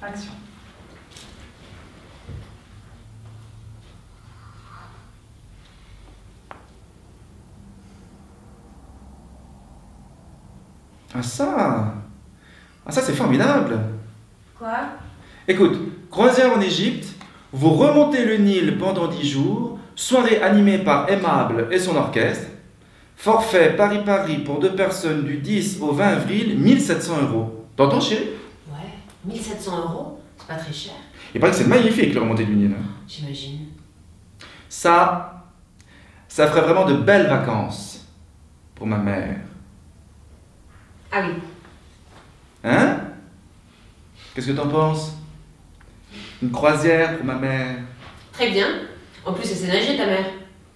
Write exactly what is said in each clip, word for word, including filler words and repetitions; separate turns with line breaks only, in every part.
Action.
Ah ça Ah ça c'est formidable.
Quoi?
Écoute, croisière en Égypte, vous remontez le Nil pendant dix jours, soirée animée par Aimable et son orchestre, forfait Paris-Paris pour deux personnes du dix au vingt avril, mille sept cents euros. T'entends chérie?
Ouais, mille sept cents euros, c'est pas très cher.
Il paraît que c'est magnifique le remontée du Nil.
J'imagine.
Ça, ça ferait vraiment de belles vacances pour ma mère.
Ah oui.
Hein? Qu'est-ce que t'en penses? Une croisière pour ma mère?
Très bien. En plus, elle sait nager, ta mère.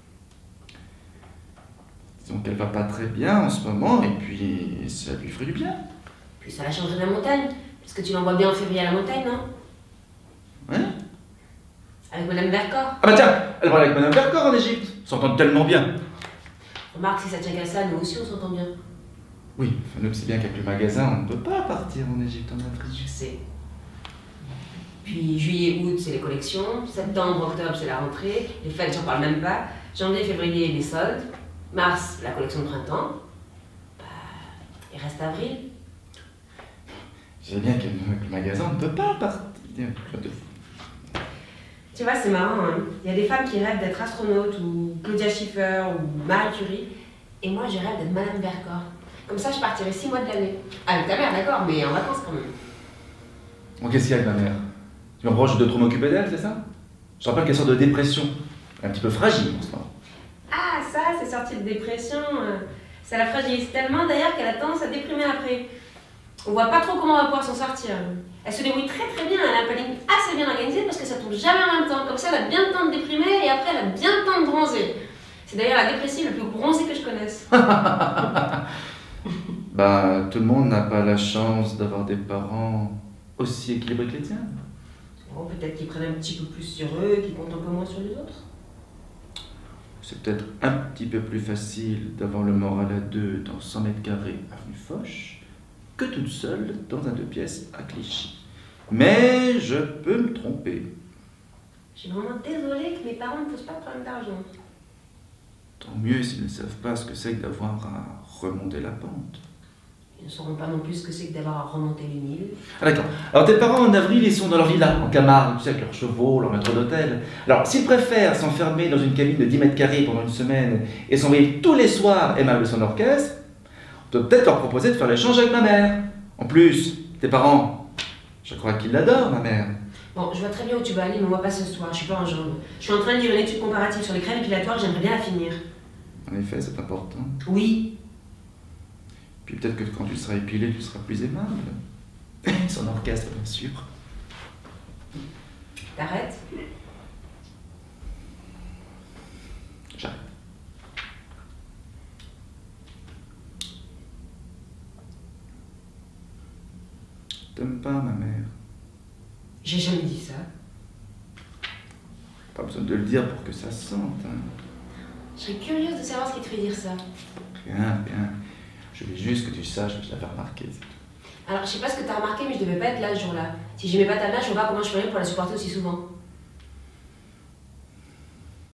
Disons qu'elle va pas très bien en ce moment, et puis ça lui ferait du bien.
Puis ça la changerait de la montagne. Parce que tu l'envoies bien en février à la montagne, non?
Ouais?
Avec Madame Vercors.
Ah bah tiens, elle va avec Madame Vercors en Égypte. Ils s'entendent tellement bien.
Remarque, si ça tient qu'à ça, nous aussi on s'entend bien.
Oui, enfin, nous c'est bien qu'avec le magasin, on ne peut pas partir en Égypte en avril.
Je sais. Puis juillet, août, c'est les collections. Septembre, octobre, c'est la rentrée. Les fêtes, j'en parle même pas. Janvier, février, les soldes. Mars, la collection de printemps. Bah, il reste avril.
Je sais bien qu'avec le magasin, on ne peut pas partir.
Tu vois, c'est marrant, hein. Il y a des femmes qui rêvent d'être astronautes, ou Claudia Schiffer, ou Marie Curie. Et moi, je rêve d'être Madame Vercors. Comme ça, je partirai six mois de l'année. Avec ta mère, d'accord, mais en vacances quand même.
Bon, qu'est-ce qu'il y a avec ma mère? Tu m'approches de trop m'occuper d'elle, c'est ça? Je rappelle qu'elle sort de dépression. Elle est un petit peu fragile en ce moment.
Ah, ça, c'est sorti de dépression. Ça la fragilise tellement d'ailleurs qu'elle a tendance à déprimer après. On voit pas trop comment on va pouvoir s'en sortir. Elle se débrouille très très bien, elle a un planning assez bien organisé parce que ça tombe jamais en même temps. Comme ça, elle a bien le temps de déprimer et après, elle a bien le temps de bronzer. C'est d'ailleurs la dépressive la plus bronzée que je connaisse.
Bah, tout le monde n'a pas la chance d'avoir des parents aussi équilibrés que les tiens.
Bon, peut-être qu'ils prennent un petit peu plus sur eux, qu'ils comptent un peu moins sur les autres.
C'est peut-être un petit peu plus facile d'avoir le moral à deux dans cent mètres carrés avenue Foch que toute seule dans un deux pièces à Clichy. Mais je peux me tromper.
Je suis vraiment désolée que mes parents ne posent pas de problème d'argent.
Tant mieux s'ils ne savent pas ce que c'est que d'avoir à remonter la pente.
Ils ne sauront pas non plus ce que c'est que d'avoir à remonter le Nil.
Ah d'accord. Alors tes parents en avril, ils sont dans leur villa, en Camargue, tu sais, avec leurs chevaux, leur maître d'hôtel. Alors s'ils préfèrent s'enfermer dans une cabine de dix mètres carrés pendant une semaine et s'envoyer tous les soirs Aimable et son orchestre, on peut peut-être leur proposer de faire l'échange avec ma mère. En plus, tes parents, je crois qu'ils l'adorent, ma mère.
Bon, je vois très bien où tu vas aller, mais moi pas ce soir, je suis pas en jambes. Je suis en train de lire une étude comparative sur les crèmes épilatoires, j'aimerais bien la finir.
En effet, c'est important.
Oui.
Puis peut-être que quand tu seras épilé, tu seras plus aimable. Son orchestre, bien sûr.
T'arrêtes?
J'arrête. T'aimes pas ma mère?
J'ai jamais dit ça.
Pas besoin de le dire pour que ça se sente. Hein.
Je serais curieuse de savoir ce qui te fait dire ça.
Rien, rien. Je veux juste que tu saches que je l'avais remarqué.
Alors, je sais pas ce que t'as remarqué, mais je devais pas être là ce jour-là. Si j'aimais pas ta mère, je vois pas comment je ferais pour la supporter aussi souvent.